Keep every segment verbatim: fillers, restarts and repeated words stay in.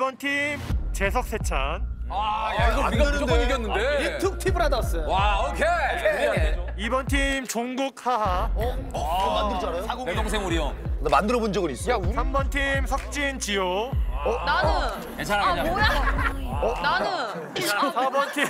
번 팀 재석 세찬. 아, 야, 이거 우리가 무조건 이겼는데. 이툭 브라더스. 와, 오케이. 이 번 팀 종국 하하. 어? 만들 줄 알아요? 내 동생 우리 형. 나 만들어 본 적은 있어. 삼 번 팀 석진 지호. 나는. 괜찮아, 아 괜찮아. 뭐야? 어? 나는. 사 번 팀.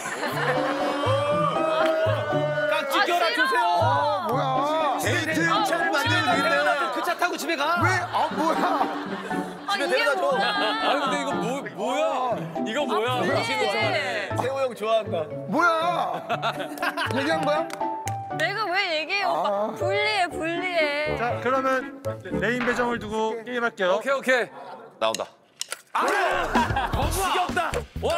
깍지 껴라 주세요. 뭐야? 데이트 차를 만들면 되겠네. 그 차 타고 집에 가. 왜? 아 뭐야? 아 이게 뭐야? 아니, 근데 이거 뭐, 뭐야? 이거 뭐야? 네. 세호 형 좋아한다. 뭐야? 얘기한 거야? 내가 왜 얘기해요? 오빠 불리해 불리해. 자, 그러면 메인 배정을 두고 게임할게요. 오케이, 오케이. 나온다. 지겹다.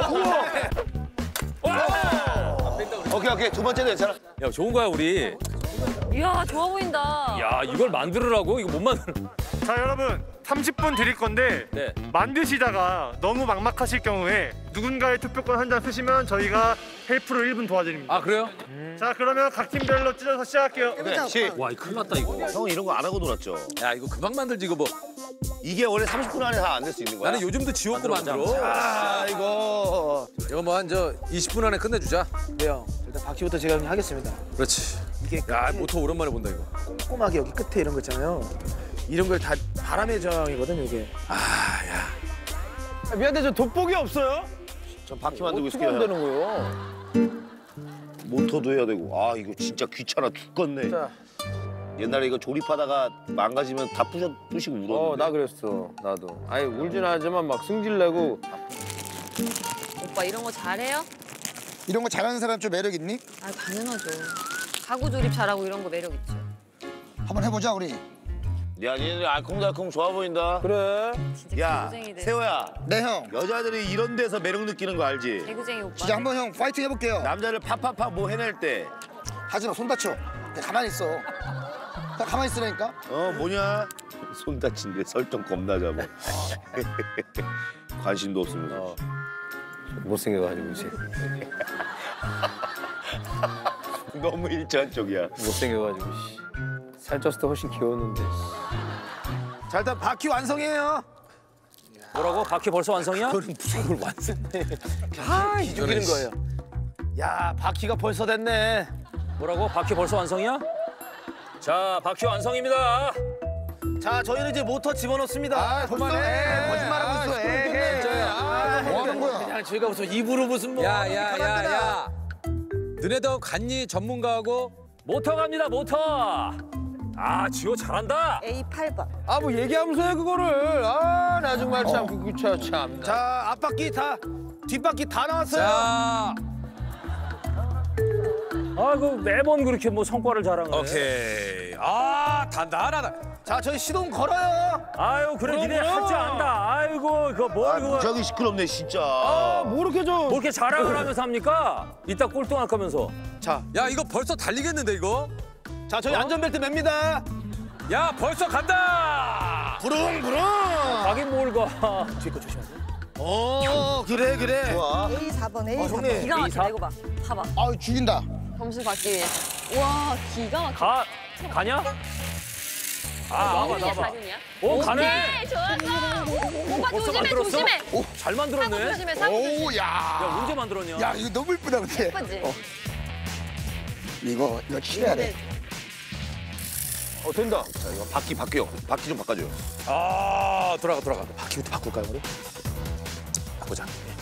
오케이 오케이 두 번째도 괜찮아. 야, 좋은 거야, 우리. 이야 좋아 보인다. 야, 이걸 만들으라고? 이거 못 만들. 자, 여러분 삼십 분 드릴 건데 네. 만드시다가 너무 막막하실 경우에 누군가의 투표권 한 장 쓰시면 저희가 헬프로 일 분 도와드립니다. 아, 그래요? 자, 그러면 각 팀별로 찢어서 시작할게요. 네, 시. 와, 이거 큰일 났다, 이거. 형은 이런 거 안 하고 놀았죠. 야, 이거 금방 만들지, 이거 뭐. 이게 원래 삼십 분 안에 다 안 될 수 있는 거야. 나는 요즘도 지옥고 만들어. 아 이거. 이거 뭐 한 저 이십 분 안에 끝내주자. 네요. 일단 바퀴부터 제가 그냥 하겠습니다. 그렇지. 이게 야, 모터 오랜만에 본다, 이거. 꼼꼼하게 여기 끝에 이런 거 있잖아요. 이런 걸 다 바람의 저항이거든 이게. 아, 야. 미안한데 저 돋보기 없어요? 전 바퀴 만들고 어떻게 있을게요. 만드는 거예요? 모터도 해야 되고. 아 이거 진짜 귀찮아 죽겠네. 자. 옛날에 이거 조립하다가 망가지면 다 부셔 부시고 울었는데. 어, 나 그랬어. 나도. 아니, 울진 않지만 막 승질내고. 오빠 이런 거 잘해요? 이런 거 잘하는 사람 좀 매력 있니? 아 당연하죠. 가구 조립 잘하고 이런 거 매력 있죠. 한번 해보자 우리. 야 니네 알콩달콩 좋아 보인다. 그래. 진짜 야 개구쟁이들. 세호야. 네 형. 여자들이 이런 데서 매력 느끼는 거 알지? 개구쟁이 오빠. 진짜 한번 형 파이팅 해볼게요. 남자를 팍팍팍 뭐 해낼 때. 하지마 손 다쳐. 그냥 가만히 있어. 그냥 가만히 있으라니까. 어 뭐냐? 손 다친데 설정 겁나 잡아. 관심도 없습니다. 어. 못생겨가지고, 이제. 너무 일차원적이야. 못생겨가지고, 씨. 살쪘을 때 훨씬 귀여웠는데. 자 일단 바퀴 완성이에요. 뭐라고? 바퀴 벌써 완성이야? 무슨 걸 완성해? 아 이기는 거예요. 야 바퀴가 벌써 됐네. 뭐라고? 바퀴 벌써 완성이야? 자, 바퀴 완성입니다. 자 저희는 이제 모터 집어넣습니다. 아 그만해. 거짓말하고 있어. 에이. 아, 뭐 하는 거야? 그냥 저희가 무슨 입으로 무슨 뭐. 야, 야, 야, 야. 너네도 간니 전문가하고 모터 갑니다, 모터. 아, 지호 잘한다. 에이 팔 번. 아, 뭐 얘기하면서 해, 그거를. 아, 나 정말 참, 그, 그, 참, 참. 자 앞바퀴 다 뒷바퀴 다 나왔어요. 자. 아, 그 매번 그렇게 뭐 성과를 자랑을 해. 오케이. 아, 단단하다. 자 저희 시동 걸어요. 아유, 그래, 그럼, 니네 그럼. 할 줄 안다. 아이고, 그거 뭘 아, 그거. 무지하게 시끄럽네 진짜. 아 뭐 이렇게 좀. 뭐 이렇게 자랑을 하면서 합니까? 이따 꼴등할 거면서. 자, 야, 이거 벌써 달리겠는데, 이거? 자 저희 안전벨트 맵니다. 야, 벌써 간다! 부릉부릉. 가긴 뭘 가. 뒤에 거 조심하세요. 어 그래 그래. 좋아. 에이 사 번 에이 어, 사 번. 형님. 기가 에이 막히다 사? 이거 봐. 봐봐. 아 죽인다. 점수 받기 위해서. 와 기가 막혀. 가, 가냐? 아, 나와봐, 나와봐. 오, 가네. 오케이 좋았어. 오빠 벌써 조심해 만들었어? 조심해. 잘 사고 만들었네. 조심해 사고 조심해. 오 야. 야, 언제 만들었냐? 야 이거 너무 이쁘다 근데. 예쁘지? 이거 이거 칠해야 돼. 어 된다. 자 이거 바퀴 바뀌어. 바퀴 좀 바꿔줘요. 아, 돌아가, 돌아가. 바퀴부터 바꿀까요 우리? 바꾸자.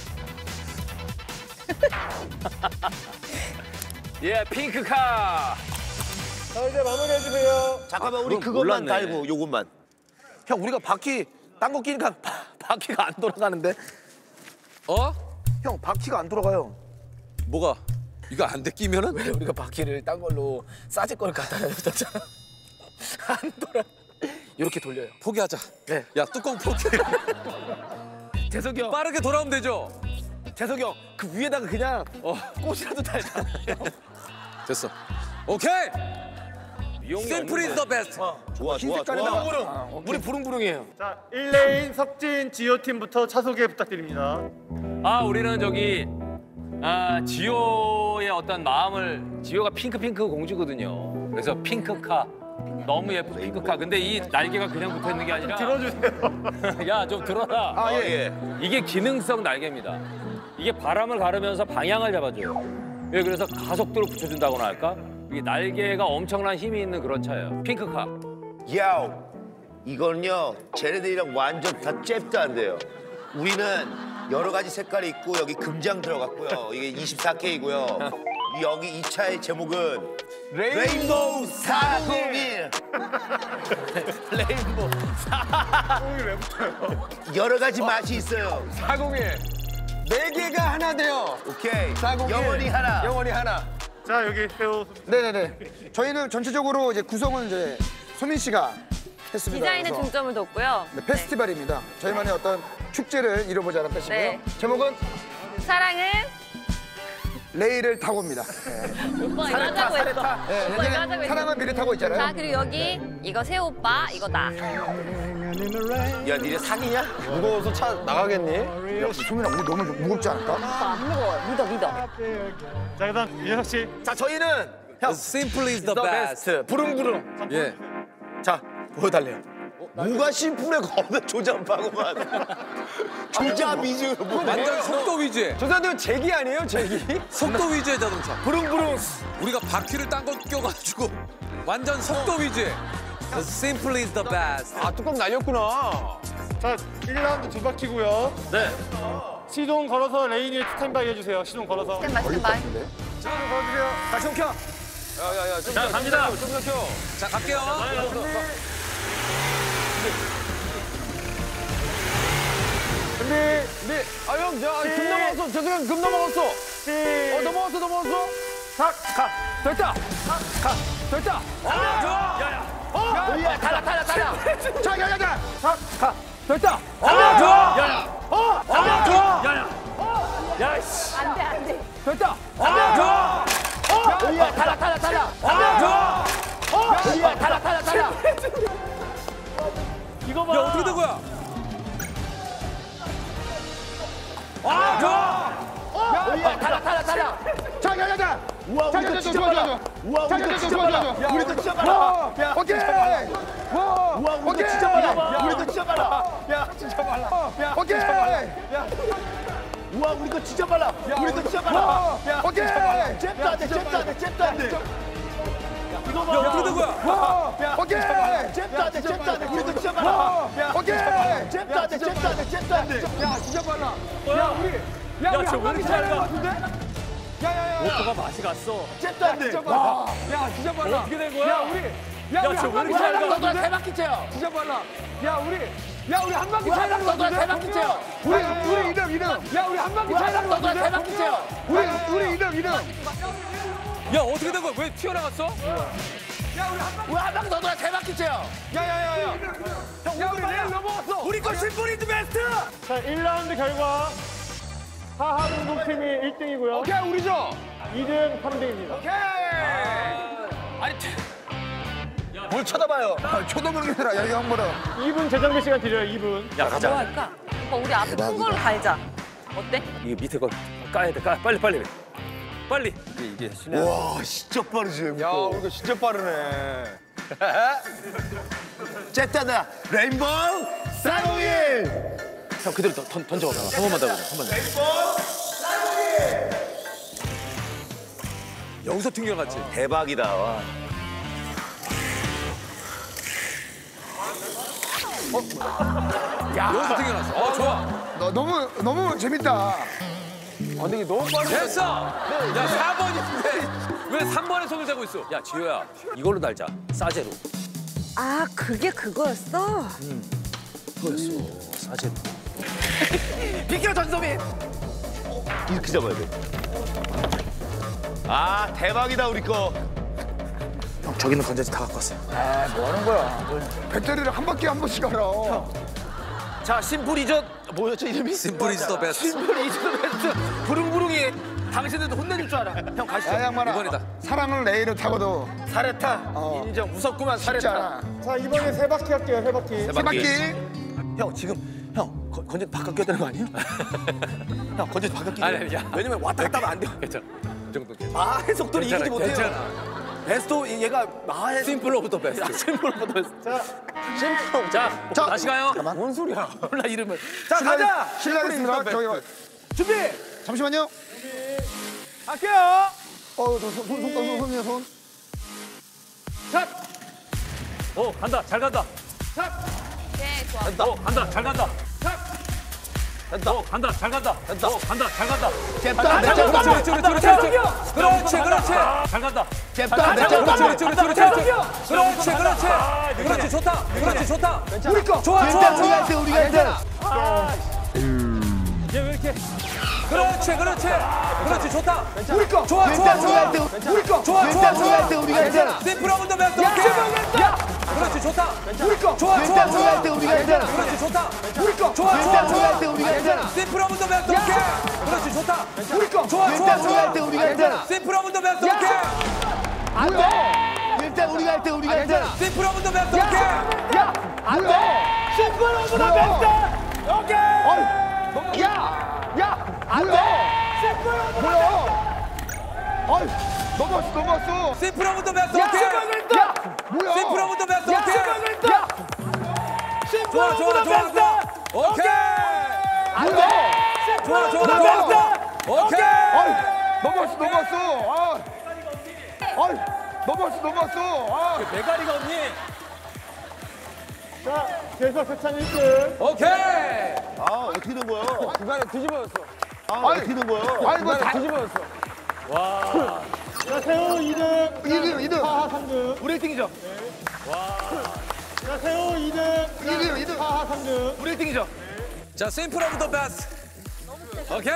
예, 핑크카. 자, 이제 마무리해주세요. 잠깐만 우리 그럼 그것만 몰랐네. 달고 요것만. 형 우리가 바퀴 딴 거 끼니까 바, 바퀴가 안 돌아가는데. 어? 형 바퀴가 안 돌아가요. 뭐가? 이거 안 돼 끼면은? 왜 우리가 바퀴를 딴 걸로 싸지 걸 갖다 줬잖아. 안 돌아. 이렇게 돌려요. 포기하자. 네. 야, 뚜껑 포기. 재석이 형, 빠르게 돌아오면 되죠? 재석이 형, 그 위에다가 그냥 어, 꽃이라도 달잖아요. 됐어. 오케이! 심플 이즈 더 베스트. 좋아 좋아 좋아. 부릉부릉. 우리 부릉부릉이에요. 자, 일 레인 석진 지호 팀부터 차 소개 부탁드립니다. 아, 우리는 저기 아, 지호의 어떤 마음을, 지호가 핑크핑크 공주거든요. 그래서 핑크카 너무 예쁜 핑크카. 근데 이 날개가 그냥 붙어 있는 게 아니라 들어주세요. 야, 좀 들어라. 아, 예. 이게 기능성 날개입니다. 이게 바람을 가르면서 방향을 잡아줘요. 왜 그래서 가속도를 붙여준다고나 할까? 이게 날개가 엄청난 힘이 있는 그런 차예요. 핑크카. 야오, 이건요 쟤네들이랑 완전 다 잽도 안 돼요. 우리는 여러 가지 색깔이 있고 여기 금장 들어갔고요. 이게 이십사 케이고요. 여기 이 차의 제목은 레인보우 사공일. 레인보우 똥이 왜 붙어요? 여러 가지 맛이 있어요. 사공일. 네 개가 하나 돼요. 오케이. 사공일. 영원히 하나. 영원히 하나. 자 여기 배우 네네네. 저희는 전체적으로 이제 구성은 이제 소민 씨가 했습니다. 디자인에 그래서 중점을 뒀고요. 네, 페스티벌입니다. 저희만의 어떤 축제를 이뤄보자는 뜻이고요. 네. 제목은 네. 사랑은 레일을 타고입니다. 오빠 이거 하자고 했어. 네, 오빠 이거 하자고 예전에 했어. 사랑은 미래 타고 있잖아요. 자 그리고 여기 이거 새 오빠 이거 나. 야, 니네 사귀냐? 무거워서 차 나가겠니? 야, 소민아, 우리 너무 무겁지 않을까? 오빠 안 무거워. 믿어 믿어. 자 그다음 윤석 씨. 자 저희는 형 Simple is the the best. best. 부릉부릉. 예. 자 보여달래요. 뭐가 심플해 겁나 조잡하고만. 조잡 위주. 뭐. 완전 속도 위주의 저 사람들은 제기 아니에요, 제기? 속도 위주의 자동차. 부릉부릉. 우리가 바퀴를 딴 거 껴가지고 완전 속도 위주의. The simple is the best. 아, 뚜껑 날렸구나. 자 일 라운드 두 바퀴고요. 네. 시동 걸어서 레인이 스탠바이 해주세요. 시동 걸어서. 스탠바이 스탠바이. 시동 걸어주세요. 자 형 켜. 야야야, 좀 자, 갑니다. 좀 더 켜. 자, 갈게요. 준비. 네, 아 형, 저 금 넘어갔어. 죄송해요, 금 넘어갔어. 어, 넘어갔어, 넘어갔어. 가. 가. 됐다. 가, 됐다. 아, 좋아. 야야. 어, 야, 달라, 달라, 달라. 자, 야, 야, 야. 가, 가, 됐다. 아, 좋아. 야야. 어, 아, 좋아. 야야. 야, 씨. 안돼 안돼. 됐다. 아, 좋아. 어, 야, 달라, 달라, 달라. 아, 좋아. 어, 야, 달라, 달라, 달라. 이거 봐. 야, 어떻게 된 거야? 아, 좋아. 야, 달라, 달라, 달라. 자, 야, 야, 야. 우와, 자, 우리도 자, 진짜 자, 빨라. 자, 우와, 자, 우리도 자, 진짜 자, 빨라. 자, 자. 우리도 진짜 빨라. 와, 야, 오케이. 진짜 빨라. 와, 우와, 우리도 오케이. 진짜 빨라. 야, 우리도 진짜 빨라. 야, 진짜 빨라. 야, 오케이. 진짜 빨라. 야, 우와, 우리도 진짜 빨라. 우리도 진짜 빨라. 와, 야, 오케이. 진짜 빨라. 잽도 안 돼, 잽도 안 돼, 잽도 안 돼. 야, 어떻게 된 거야? 와, 야, 오케이. 잽도 안 돼, 잽도 안 돼. 우리도 진짜 빨라. 야, 오케이. 잽도 안 돼, 잽도 안 돼, 잽도 안 돼. 야, 진짜 빨라. 야, 우리, 야, 야, 우리 저 한 왜 바퀴 이렇게 차이는 잘 것 가? 같은데? 야, 야, 야, 야. 모터가 맛이 갔어. 잽도 안 돼. 진짜 빨라. 야, 진짜 빨라. 어떻게 된 거야? 야, 우리, 야, 야, 우리 저 한 왜 바퀴 이렇게 잘 차이는 가? 것 같은데? 세 바퀴 채요. 진짜 빨라. 야, 우리, 야, 우리 한 바퀴 차이는 것 너도 같은데? 세 바퀴 채요. 우리, 우리 이등, 이등. 야, 우리 한 바퀴 차이는 것 너도 세 같은데? 바퀴 채요. 우리, 우리 이등, 이등. 야, 어떻게 된 거야? 왜 튀어나갔어? 야, 우리 한 바퀴. 우리 한 바퀴 너도 세 바퀴 채요. 야, 야, 야, 야. 야, 우리 레일 넘어갔어. 우리 거 심플이드 베스트. 자 일 라운드 결과 하하공동팀이 일 등이고요. 오케이, 우리죠? 이 등, 삼 등입니다. 오케이. 뭘 쳐다봐요. 초도부르기들아, 여기 한 번은. 이 분 재정비 시간 드려요. 이 분. 야, 뭐 가자. 할까? 오빠 우리 앞에 큰 걸로 갈자. 어때? 이게 밑에 거 까야 돼. 까. 빨리, 빨리. 빨리. 이게, 이게 신뢰. 와, 진짜 빠르지. 야, 우리 거 진짜 빠르네. 잽다다 레인보우 사공일. 형 그대로 던, 던져. 한 번만 더 보자. 한 번 더. 여기서 튕겨갔지. 대박이다. 와. 여기서 튕겨났어. 어, 좋아. 너, 너무, 너무 재밌다. 아, 근데 이게 너무 빠르네. 됐어. 야, 사 번인데 왜 삼 번에 손을 대고 있어? 야, 지효야. 이걸로 달자. 싸제로. 아 그게 그거였어? 그거였어. 싸제로. 비켜 전소민. 이렇게 잡아야 돼. 아, 대박이다 우리 거. 형 저기는 건전지 다 갖고 왔어요. 아, 뭐 하는 거야. 배터리를 한 바퀴 한 번씩 갈아. 자 심플이죠. 뭐였죠 이름이? Simple is the best. 심플이죠 베스트. 부릉부릉이 당신들도 혼내줄 줄 알아. 형 가시죠. 야, 양반아. 이번이다. 사랑을 레일을 타고도 사레타. 어. 인정. 무섭구만 쉽지 사레타. 않아. 자 이번에 세 바퀴 할게요. 세 바퀴. 세 바퀴. 형 지금 형 건- 건전지 바깥 껴야 되는 거 아니에요? 형 건전지 바깥 끼. 아니, 아니, 야. 왜냐면 왔다 갔다 하면 안 돼요. 괜찮아. 이 정도 괜찮아. 아 해속도를 이기지 못해요. 괜찮아. 베스트 얘가 마의 심플로부터 베스트. 심플로부터 베스트. 자, 심플로. 자, 자, 다시 가요. 뭔 소리야? 몰라 이름을. 자 가자. 실례하겠습니다. 저기 와- 준비. 잠시만요. 할게요. 어, 저 손, 손, 손, 손, 손이요, 손. 샷. 오, 간다. 잘 간다. 오케이, 좋아. 오, 간다. 잘 간다. 됐다. 오, 간다. 잘 간다. 됐다. 오, 간다. 잘 간다. 잽다 그렇지, 잽다 그렇지, 그렇지, 그렇지. 그렇지, 그렇지. 잘 간다. 잽다 그렇지, 잽다 그렇지, 그렇지, 그렇지. 그렇지, 그렇지. 그렇지, 좋다. 그렇지, 좋다. 우리 거. 좋아, 좋아, 일단 우리가 좋아. 일 등 우리가 일 등 얘 왜 이렇게? 그렇지, 그렇지. 그렇지, 좋다. 우리 거. 좋아, 좋아, 일단 우리가 좋아. 일 등 우리 거. 좋아, 좋아, 일단 우리가 좋아. 일 등 우리가 일 등 심플하면 더 베스트. 오케이. 야, 그렇지, 좋다. 우리 거. 좋아, 좋아, 일단 우리가 좋아. 일 등 우리가 일 등 그렇지, 좋다. 우리 거. 좋아, 좋아, 일단 우리가 일 좋아. 등 우리가 일 등 심플하면 더 베스트. 오케이. 그렇지, 좋다. 우리 거. 좋아, 좋아, 일단 우리가 좋아. 일 등 우리가 일 등 심플하면 더 베스트. 오케이. 뭐야? 일단 우리가 일 등 우리가 일 등 심플하면 더 베스트. 오케이. 야, 뭐야? 심플로부터 베스트. 오케이. 야, 야, 안 돼. 뭐야? 아이, 넘어왔어, 넘어왔어. 심플하면 더 베스트. 야, 오케이. 야, 뭐야? 심플하면 더 베스트. 야, 오케이. 야, 좋아, 좋아, 좋아, 좋아. 오케이. 안 돼. 좋아, 좋아, 좋아. 오케이. 아이, 넘어왔어, 넘어왔어. 아, 아이, 넘어왔어, 넘어왔어. 아, 메가리가 없니? 자, 계속 세찬 일 등. 오케이. 아 어떻게 된 거야 중간에 뒤집어졌어. 아 어떻게 된 거야 아니 뭐 다. 뒤집어졌어. 자, 세호 이 등. 이 등, 이 등, 하하 삼 등. 우리 일 등이죠. 자, 세호 이 등. 이 등, 이 등. 하하 삼 등. 우리 일 등이죠. 자, 심플하면 더 베스트. 오케이.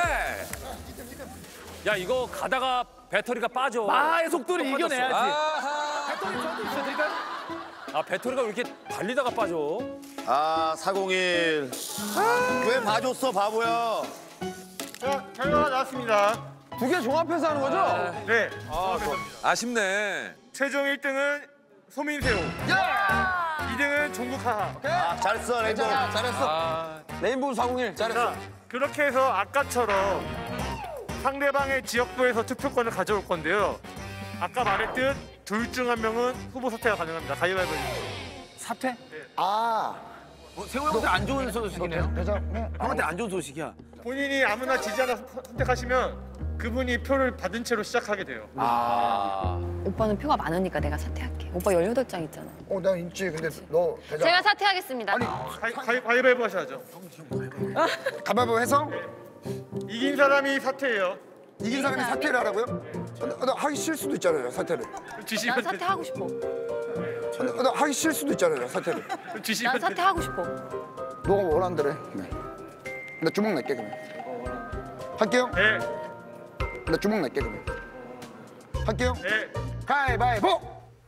야, 이거 가다가 배터리가 빠져. 마의 속도를 이겨내야지. 아하. 아, 배터리가 왜 이렇게 달리다가 빠져? 아 사공일 왜 봐줬어 바보야 자, 결과가 나왔습니다. 두 개 종합해서 하는 거죠? 네. 아쉽네. 최종 일 등은 소민세호. 이 등은 종국하하. 아 잘했어 레인보 아, 레인보우 사공일 잘했어. 자, 그렇게 해서 아까처럼 상대방의 지역구에서 투표권을 가져올 건데요. 아까 말했듯 둘 중 한 명은 후보 사퇴가 가능합니다. 가위바위보. 사퇴? 아, 세호 형한테 안 좋은 소식이네요. 대장. 네. 형한테 안 좋은 소식이야. 본인이 아무나 지지 않아 선택하시면 그분이 표를 받은 채로 시작하게 돼요. 오빠는 표가 많으니까 내가 사퇴할게. 오빠 열여덟 장 있잖아. 어, 나 있지. 근데 너 대장. 제가 사퇴하겠습니다. 가위, 가위, 가위바위보 하셔야죠. 가위바위보 해서 이긴 사람이 사퇴해요. 이긴 사람이 사퇴를 하라고요? 나, 나 하기 싫을 수도 있잖아요, 사퇴를. 지시면 난 사퇴하고 싶어. 나, 나 하기 싫을 수도 있잖아요, 사퇴를. 돼. 지시면 난 돼. 사퇴하고 싶어. 너가 원하는 대로 해. 네. 나 주먹 낼게 그러면. 할게요. 네, 나 주먹 낼게 그러면. 할게요. 네. 가위바위보.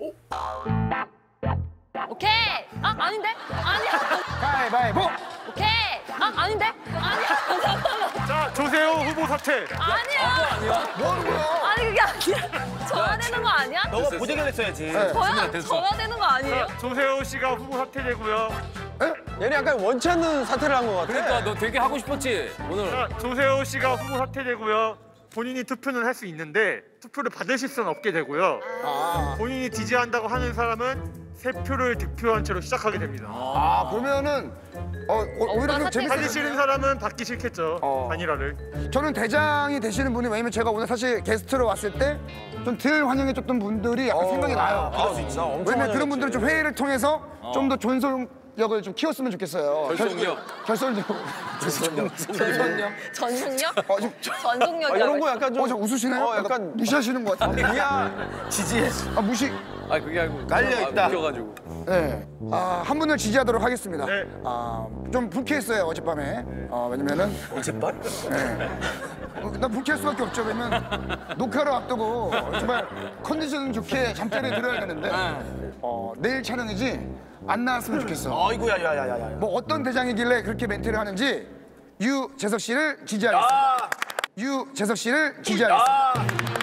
오케이. 아 아닌데? 아니야. 가위바위보. 오케이. 아 아닌데? 아니야. 잠깐만. 자, 조세호 후보 사퇴. 아니야. 뭐 하는 거야? 아니 그게 아니라 져야 되는 거 아니야? 너가 보정을 했어야지. 네. 져야 져야 되는 거 아니에요? 자, 조세호 씨가 후보 사퇴되고요. 얘는 약간 원치 않는 사퇴를 한 것 같아. 그러니까 너 되게 하고 싶었지 오늘. 자, 조세호 씨가 후보 사퇴되고요. 본인이 투표는 할 수 있는데 투표를 받으실 수는 없게 되고요. 아, 본인이 지지한다고 하는 사람은 세 표를 득표한 채로 시작하게 됩니다. 아 그러면은 어, 어 오히려 좀 사퇴가 재밌어. 하기 싫은 사람은 받기 싫겠죠. 어. 단일화를. 저는 대장이 되시는 분이 왜냐면 제가 오늘 사실 게스트로 왔을 때 좀 덜 환영해줬던 분들이 약간 생각이 나요. 아 진짜 엄청 왜냐면 그런 환영했지. 분들은 좀 회의를 통해서 좀 더 존속력을 좀 키웠으면 좋겠어요. 결속력. 결속력. 전선력. 전속력? 어, 좀, 전속력. 아, 이런 거 약간 좀. 어, 저 웃으시나요? 어, 약간 무시하시는 것 같은데. 그냥 지지해. 아, 무시. 아, 그게 아니고 깔려있다. 아, 웃겨가지고. 네. 아, 한 분을 지지하도록 하겠습니다. 네. 아, 좀 불쾌했어요, 어젯밤에. 어, 왜냐면은. 어젯밤? 네. 어, 난 불쾌할 수밖에 없죠. 왜냐면 녹화를 앞두고 정말 컨디션 좋게 잠자리에 들어야 되는데 어, 내일 촬영이지 안 나왔으면 좋겠어. 아이고야, 야야야야. 뭐 어떤 대장이길래 그렇게 멘트를 하는지 유재석 씨를 지지하겠습니다. 유재석 씨를 지지하겠습니다.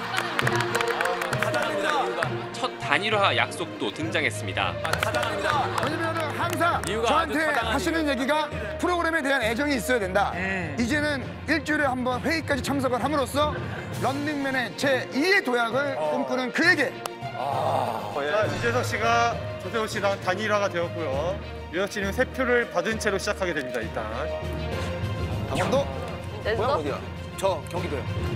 첫 단일화 약속도 등장했습니다. 왜냐면은 항상 이유가 저한테 아주 타당한 하시는 얘기가 프로그램에 대한 애정이 있어야 된다. 이제는 일주일에 한 번 회의까지 참석을 함으로써 런닝맨의 제이의 도약을 꿈꾸는 그에게 자, 유재석 씨가 조세호 씨랑 단일화가 되었고요. 유재석 씨는 세 표를 받은 채로 시작하게 됩니다. 일단 강원도? 고향 어디야? 저 경기도요.